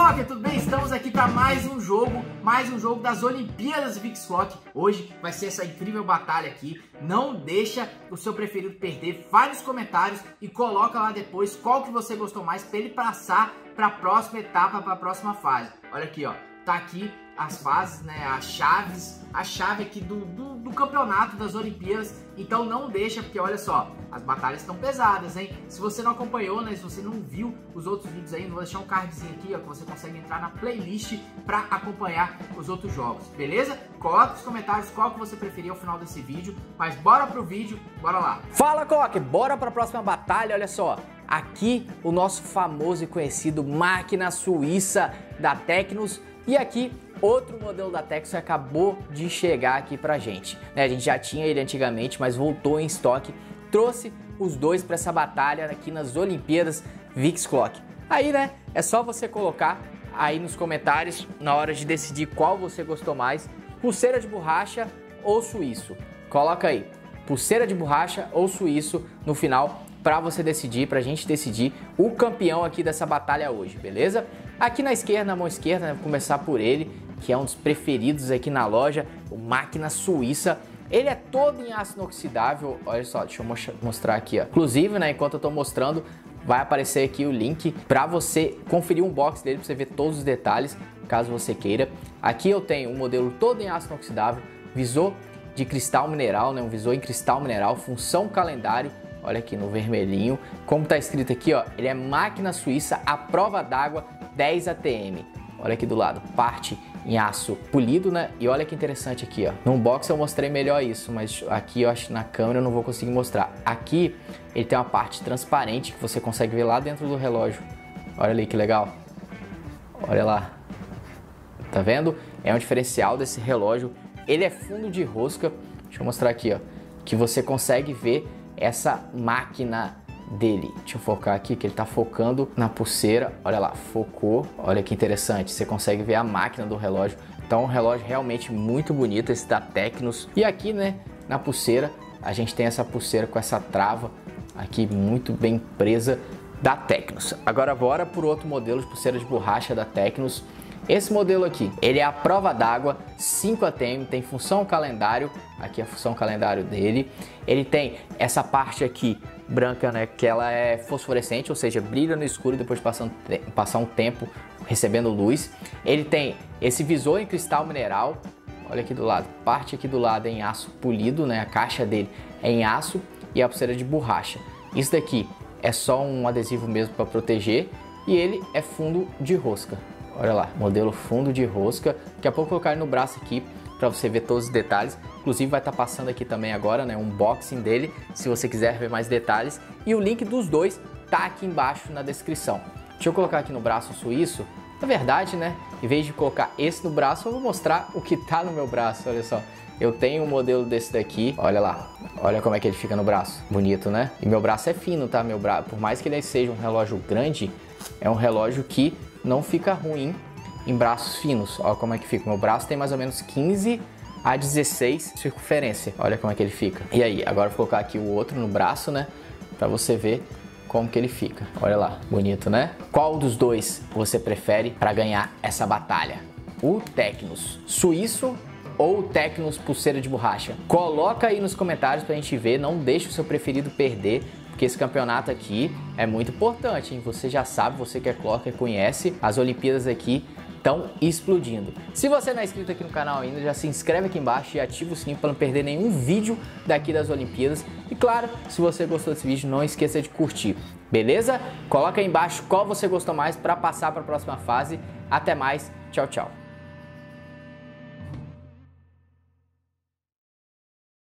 Coque, tudo bem? Estamos aqui para mais um jogo das Olimpíadas VixClock. Hoje vai ser essa incrível batalha aqui. Não deixa o seu preferido perder, faz nos comentários e coloca lá depois qual que você gostou mais para ele passar para a próxima etapa, para a próxima fase. Olha aqui, ó, tá aqui as fases, né, a chave aqui do campeonato das Olimpíadas. Então não deixa, porque olha só, as batalhas estão pesadas, hein? Se você não acompanhou, né, se você não viu os outros vídeos ainda, vou deixar um cardzinho aqui, ó, que você consegue entrar na playlist para acompanhar os outros jogos, beleza? Coloca nos comentários qual que você preferir ao final desse vídeo, mas bora pro vídeo, bora lá! Fala, Coque, bora para a próxima batalha. Olha só, aqui o nosso famoso e conhecido máquina suíça da Tecnos, e aqui outro modelo da Tecnos que acabou de chegar aqui pra gente, né? A gente já tinha ele antigamente, mas voltou em estoque. Trouxe os dois para essa batalha aqui nas Olimpíadas VixClock. Aí, né, é só você colocar aí nos comentários na hora de decidir qual você gostou mais, pulseira de borracha ou suíço. Coloca aí, pulseira de borracha ou suíço no final para você decidir, pra gente decidir o campeão aqui dessa batalha hoje, beleza? Aqui na esquerda, na mão esquerda, né, vou começar por ele, que é um dos preferidos aqui na loja, o máquina suíça. Ele é todo em aço inoxidável, olha só, deixa eu mostrar aqui, ó. Inclusive, né, enquanto eu tô mostrando, vai aparecer aqui o link para você conferir o unboxing dele, para você ver todos os detalhes, caso você queira. Aqui eu tenho um modelo todo em aço inoxidável, visor de cristal mineral, né, um visor em cristal mineral, função calendário. Olha aqui no vermelhinho, como tá escrito aqui, ó, ele é máquina suíça à prova d'água 10 ATM. Olha aqui do lado, parte em aço polido, né? E olha que interessante aqui, ó. No unboxing eu mostrei melhor isso, mas aqui eu acho que na câmera eu não vou conseguir mostrar. Aqui ele tem uma parte transparente que você consegue ver lá dentro do relógio. Olha ali que legal. Olha lá. Tá vendo? É um diferencial desse relógio. Ele é fundo de rosca. Deixa eu mostrar aqui, ó, que você consegue ver essa máquina dele. Deixa eu focar aqui, que ele tá focando na pulseira. Olha lá, focou. Olha que interessante, você consegue ver a máquina do relógio. Então um relógio realmente muito bonito, esse da Tecnos. E aqui, né, na pulseira, a gente tem essa pulseira com essa trava aqui muito bem presa da Tecnos. Agora bora por outro modelo de pulseira de borracha da Tecnos. Esse modelo aqui, ele é a prova d'água 5 ATM, tem função calendário, aqui a função calendário dele. Ele tem essa parte aqui branca, né, que ela é fosforescente, ou seja, brilha no escuro depois de passar um tempo recebendo luz. Ele tem esse visor em cristal mineral, olha aqui do lado, parte aqui do lado é em aço polido, né, a caixa dele é em aço e a pulseira de borracha. Isso daqui é só um adesivo mesmo para proteger e ele é fundo de rosca. Olha lá, modelo fundo de rosca. Daqui a pouco eu vou colocar ele no braço aqui para você ver todos os detalhes. Inclusive vai estar passando aqui também agora, né, um unboxing dele, se você quiser ver mais detalhes. E o link dos dois tá aqui embaixo na descrição. Deixa eu colocar aqui no braço suíço. Na verdade, né, em vez de colocar esse no braço, eu vou mostrar o que tá no meu braço. Olha só, eu tenho um modelo desse daqui. Olha lá, olha como é que ele fica no braço. Bonito, né? E meu braço é fino, tá? Meu braço, por mais que ele seja um relógio grande, é um relógio que não fica ruim em braços finos. Olha como é que fica. Meu braço tem mais ou menos 15 a 16 circunferência. Olha como é que ele fica. E aí, agora eu vou colocar aqui o outro no braço, né? Pra você ver como que ele fica. Olha lá, bonito, né? Qual dos dois você prefere para ganhar essa batalha? O Tecnos suíço ou o Tecnos pulseira de borracha? Coloca aí nos comentários pra gente ver. Não deixe o seu preferido perder, porque esse campeonato aqui é muito importante, hein? Você já sabe, você que é clocker, conhece, as Olimpíadas aqui estão explodindo. Se você não é inscrito aqui no canal ainda, já se inscreve aqui embaixo e ativa o sininho para não perder nenhum vídeo daqui das Olimpíadas. E claro, se você gostou desse vídeo, não esqueça de curtir, beleza? Coloca aí embaixo qual você gostou mais para passar para a próxima fase. Até mais, tchau, tchau.